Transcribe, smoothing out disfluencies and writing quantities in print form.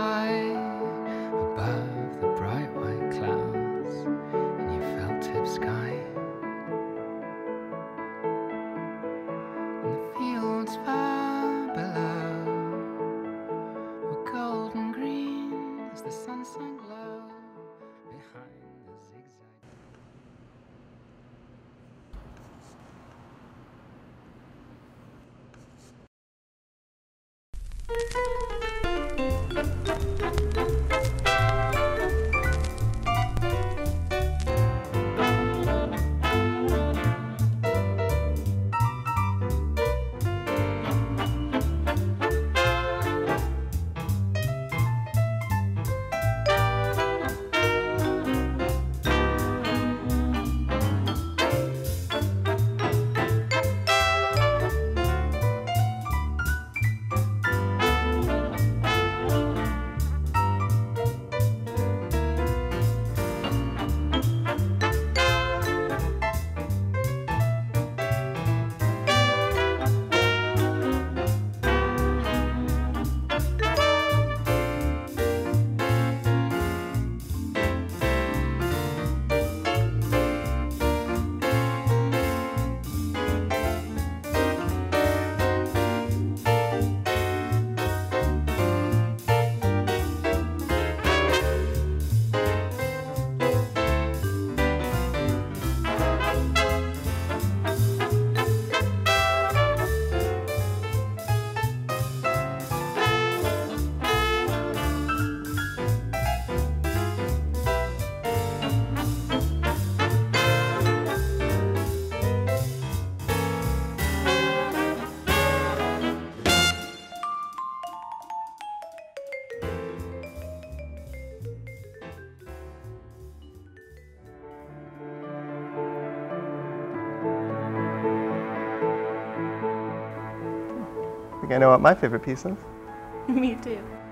high above the bright white clouds in your felt-tip sky. And the fields far below were golden green as the sun sank low behind the zigzag. I think I know what my favorite piece is. Me too.